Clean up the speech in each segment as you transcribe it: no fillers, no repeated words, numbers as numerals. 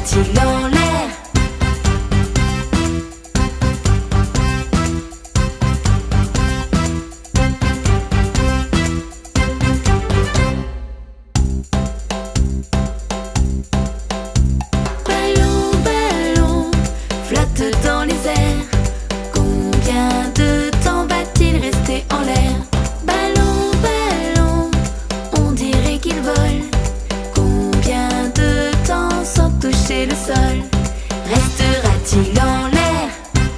restera-t-il en l'air? Ballon, ballon, flotte dans les airs. Combien de temps va-t-il rester en l'air? Ballon, ballon, on dirait qu'il vole. Combien de temps sans toucher le sol restera-t-il en l'air?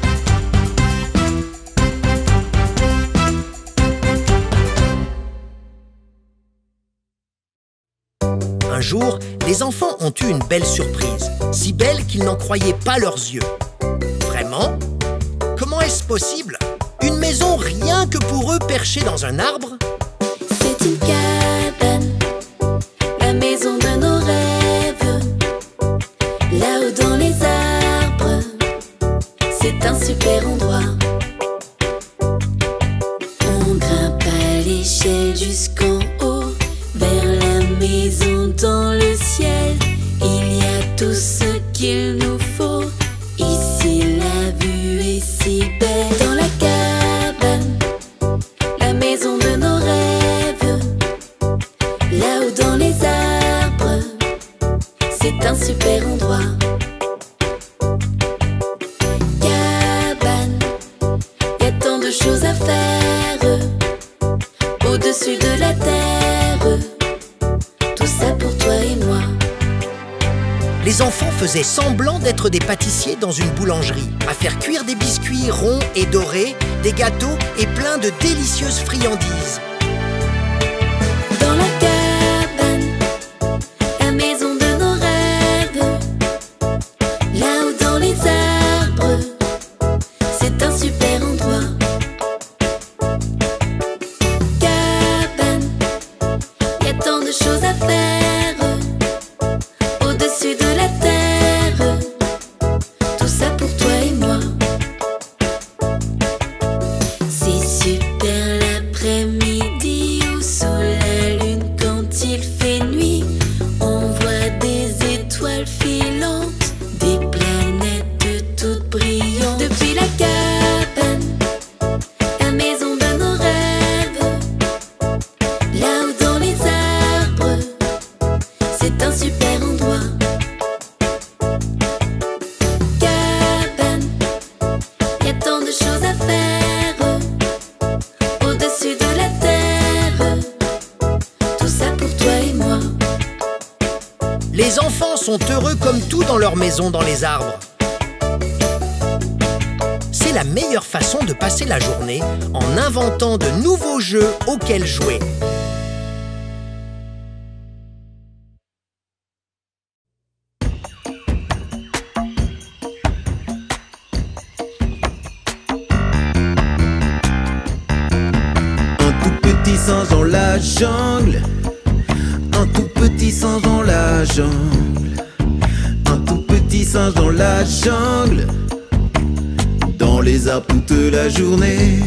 Un jour, les enfants ont eu une belle surprise, si belle qu'ils n'en croyaient pas leurs yeux. Vraiment? Comment est-ce possible? Une maison rien que pour eux perchée dans un arbre? C'est une cabane, la maison de nos rêves. Là-haut dans les arbres, c'est un super endroit. On grimpe à l'échelle jusqu'en haut, vers la maison dans le ciel. Il y a tout ce qu'il nous faut. Ici la vue est si belle. Dans la cabane, la maison de nos rêves. Là-haut dans les arbres, c'est un super endroit. Cabane, y a tant de choses à faire au-dessus de la terre. Tout ça pour toi et moi. Les enfants faisaient semblant d'être des pâtissiers dans une boulangerie, à faire cuire des biscuits ronds et dorés, des gâteaux et plein de délicieuses friandises. Dans la cabane, la maison de nos rêves. Là-haut dans les arbres, c'est un super endroit. Cabane, y a tant de choses à faire au-dessus de la terre. Tout ça pour toi et moi. C'est super l'après-midi ou sous la lune quand il fait nuit. On voit des étoiles filantes, des planètes toutes brillantes. Depuis la cabane, la maison de nos rêves. Là-haut dans les arbres, c'est un super endroit. Cabane, y a tant de choses à faire au-dessus de la terre. Tout ça pour toi et moi. Les enfants sont heureux comme tout dans leur maison dans les arbres. C'est la meilleure façon de passer la journée en inventant de nouveaux jeux auxquels jouer. Un tout petit singe dans la jungle. Un tout petit singe dans la jungle. Un tout petit singe dans la jungle. Dans les arbres toute la journée.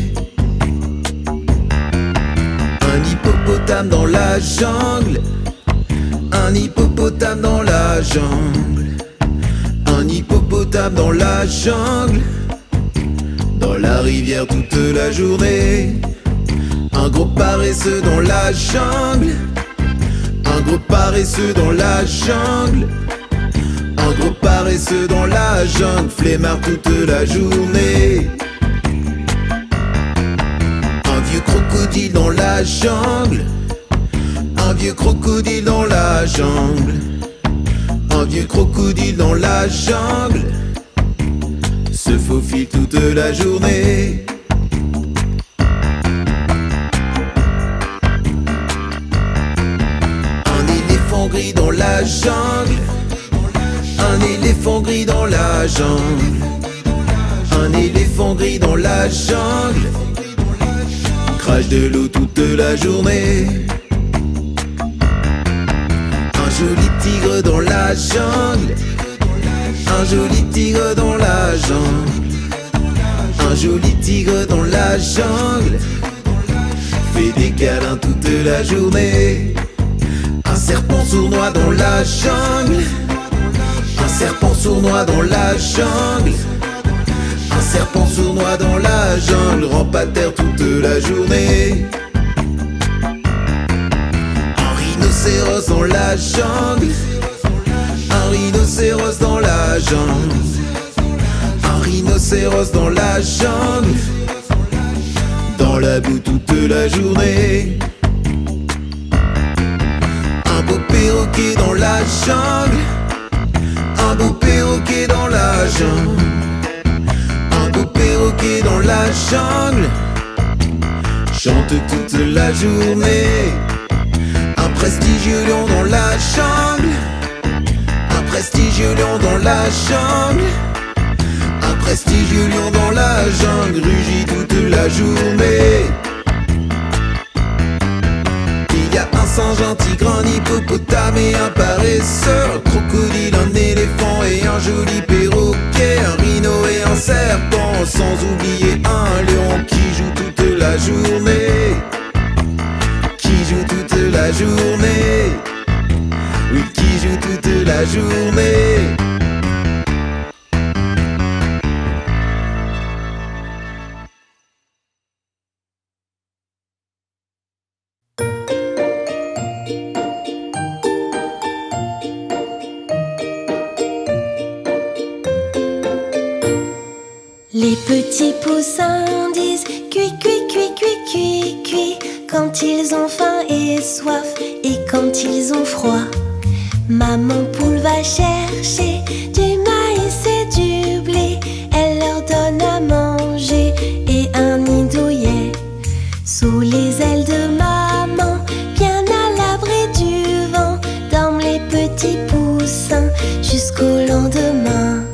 Un hippopotame dans la jungle. Un hippopotame dans la jungle. Un hippopotame dans la jungle. Dans la rivière toute la journée. Un gros paresseux dans la jungle. Un gros paresseux dans la jungle. Un gros paresseux dans la jungle. Flemmard toute la journée. Un vieux crocodile dans la jungle. Un vieux crocodile dans la jungle. Un vieux crocodile dans la jungle. Se faufile toute la journée. Un éléphant gris dans la jungle. Un éléphant gris dans la jungle. Un éléphant gris dans la jungle. Crache de l'eau toute la journée. Un joli tigre dans la jungle. Un joli tigre dans la jungle. Un joli tigre dans la jungle. Fait des câlins toute la journée. Un serpent sournois dans la jungle. Un serpent sournois dans la jungle. Un serpent sournois dans la jungle rampe à terre toute la journée. Un rhinocéros dans la jungle. Un rhinocéros dans la jungle. Un rhinocéros dans la jungle. Dans la boue toute la journée. Un beau perroquet dans la jungle. Un beau perroquet dans la jungle. Un beau perroquet dans la jungle chante toute la journée. Un prestigieux lion dans la jungle. Un prestigieux lion dans la jungle. Un prestigieux lion dans la jungle rugit toute la journée. Il y a un singe, un tigre, un hippopotame et un paresseur. Un crocodile, un éléphant et un joli perroquet. Un rhino et un serpent, sans oublier un lion qui joue toute la journée. Qui joue toute la journée. Oui, qui joue toute la journée. Les petits poussins disent cui, cui, cui, cui, cui, cui quand ils ont faim et soif et quand ils ont froid. Maman poule va chercher du maïs et du blé. Elle leur donne à manger et un nid douillet. Sous les ailes de maman, bien à l'abri du vent, dorment les petits poussins jusqu'au lendemain.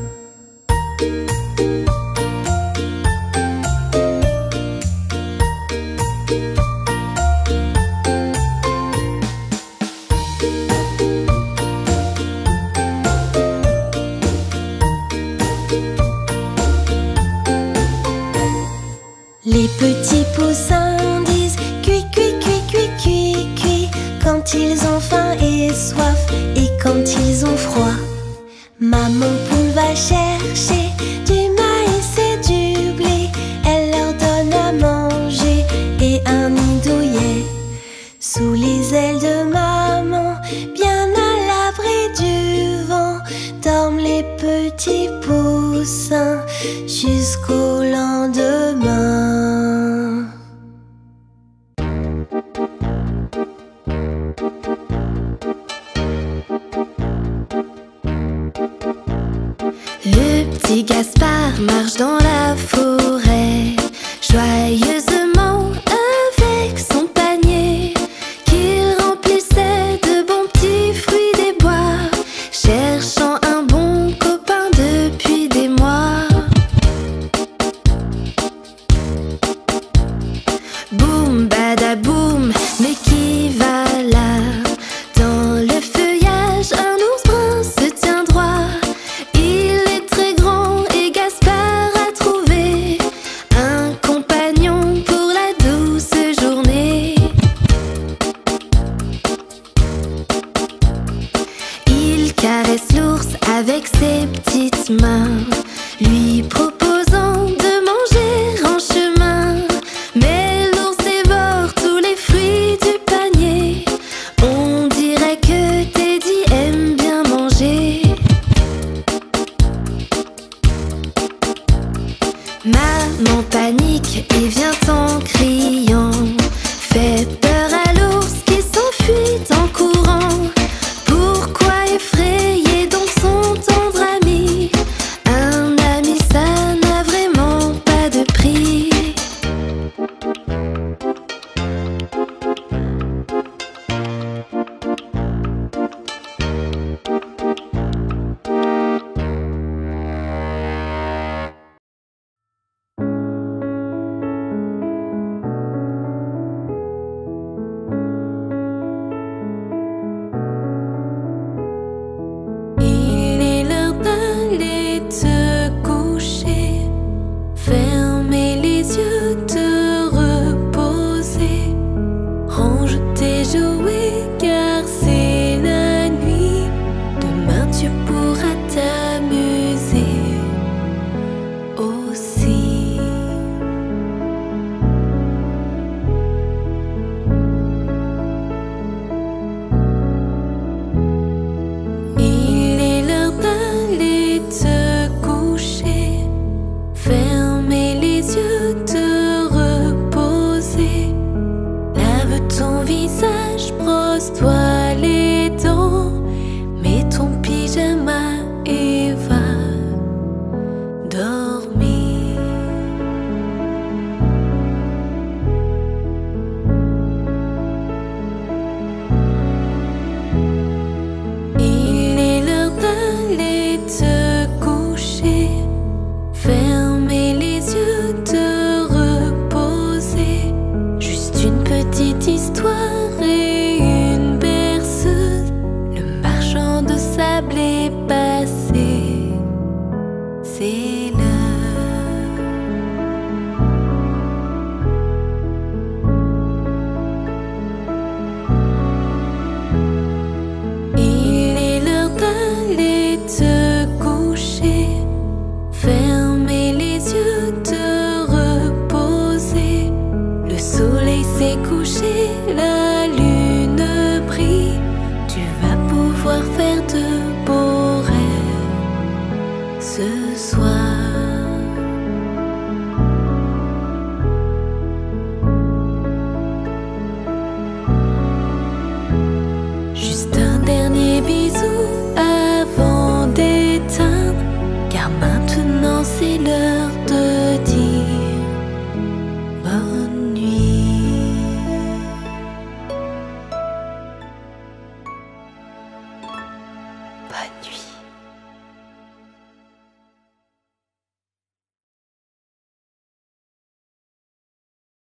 Les petits poussins disent cui, cui, cui, cui, cui, cui quand ils ont faim et soif et quand ils ont froid. Maman poule va chercher du maïs et du blé. Elle leur donne à manger et un nid douillet. Sous les ailes de maman, bien à l'abri du vent, dorment les petits poussins jusqu'au lendemain. Le petit Gaspard marche dans la forêt, joyeusement avec son panier, qu'il remplissait de bons petits fruits des bois, cherchant un bon copain depuis des mois. Boum badaboum, mais qui va là? Dans le feuillage, un ours brun se tient droit. Il est très grand et Gaspard a trouvé un compagnon pour la douce journée. Il caresse l'ours avec ses petites mains, lui proposant de manger en chemin. Mais l'ours dévore tous les fruits du panier. On dirait que Teddy aime bien manger. Maman panique et vient en criant, fait peur à l'ours qui s'enfuit en courant. Pourquoi effrayer donc son tendre ami? Un ami, ça n'a vraiment pas de prix. est passé, c'est l'heure. Il est l'heure d'aller te coucher, fermer les yeux, te reposer. Le soleil s'est couché, la lune brille. Tu vas pouvoir faire de beaux rêves ce soir. Juste un dernier bisou avant d'éteindre, car maintenant c'est l'heure de dire bonne nuit. Bonne nuit.